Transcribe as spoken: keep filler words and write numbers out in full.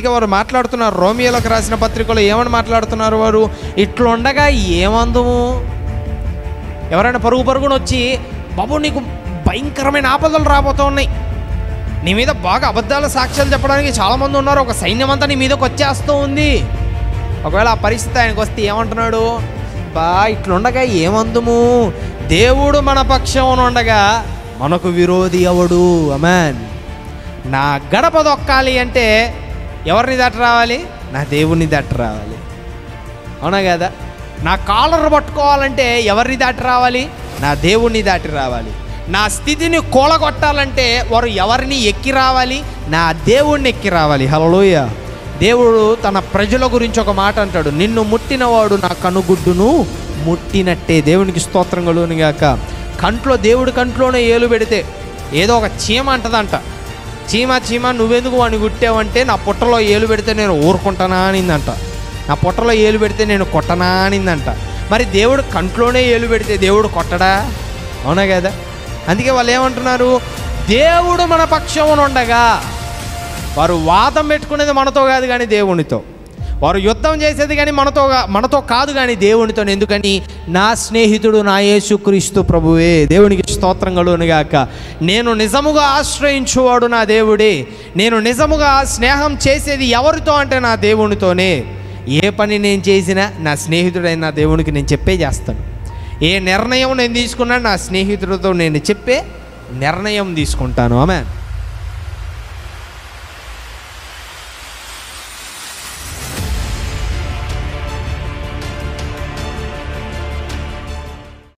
అందుకే వారు మాట్లాడుతున్నారు, రోమియోలకు రాసిన పత్రికలో ఏమని మాట్లాడుతున్నారు వారు, ఇట్లుండగా ఏమందుము. ఎవరైనా పరుగు పరుగున వచ్చి, బాబు నీకు భయంకరమైన ఆపదలు రాబోతూ ఉన్నాయి, నీ మీద బాగా అబద్ధాల సాక్ష్యాలు చెప్పడానికి చాలామంది ఉన్నారు, ఒక సైన్యం అంతా నీ మీదకి వచ్చేస్తూ ఉంది. ఒకవేళ ఆ పరిస్థితి ఆయనకు వస్తే ఏమంటున్నాడు, బా ఇట్లుండగా ఏమందుము, దేవుడు మన పక్షం ఉండగా మనకు విరోధి ఎవడు. ఆమేన్. నా గడప దొక్కాలి అంటే ఎవరిని దాటి రావాలి, నా దేవుణ్ణి దాటి రావాలి. అవునా కదా? నా కాలర్ పట్టుకోవాలంటే ఎవరిని దాటి రావాలి, నా దేవుణ్ణి దాటి రావాలి. నా స్థితిని కూలగొట్టాలంటే వారు ఎవరిని ఎక్కి రావాలి, నా దేవుణ్ణి ఎక్కి రావాలి. హల్లెలూయా. దేవుడు తన ప్రజల గురించి ఒక మాట అంటాడు, నిన్ను ముట్టినవాడు నా కనుగుడ్డును ముట్టినట్టే. దేవునికి స్తోత్రం కలుగును గాక. కంట్లో, దేవుడి కంట్లోనే ఏలు పెడితే ఏదో ఒక చీమ అంటదంట, చీమ చీమ నువ్వెందుకు వాడిని గుట్టావంటే, నా పుట్టలో ఏలు పెడితే నేను ఊరుకుంటానా అనిందంట, నా పుట్టలో ఏలు పెడితే నేను కొట్టనా అనిందంట. మరి దేవుడు కంట్లోనే ఏలు పెడితే దేవుడు కొట్టడా? అవునా కదా? అందుకే వాళ్ళు ఏమంటున్నారు, దేవుడు మన పక్షమున ఉండగా. వారు వాదం పెట్టుకునేది మనతో కాదు కానీ దేవునితో, వారు యుద్ధం చేసేది కానీ మనతో మనతో కాదు కానీ దేవునితో. ఎందుకని, నా స్నేహితుడు నా యేసుక్రీస్తు ప్రభువే. దేవునికి స్తోత్రం కలుగును గాక. నేను నిజముగా ఆశ్రయించువాడు నా దేవుడే. నేను నిజముగా స్నేహం చేసేది ఎవరితో అంటే నా దేవునితోనే. ఏ పని నేను చేసినా నా స్నేహితుడైన నా దేవునికి నేను చెప్పే చేస్తాను. ఏ నిర్ణయం నేను తీసుకున్నా నా స్నేహితుడితో నేను చెప్పే నిర్ణయం తీసుకుంటాను. ఆమేన్.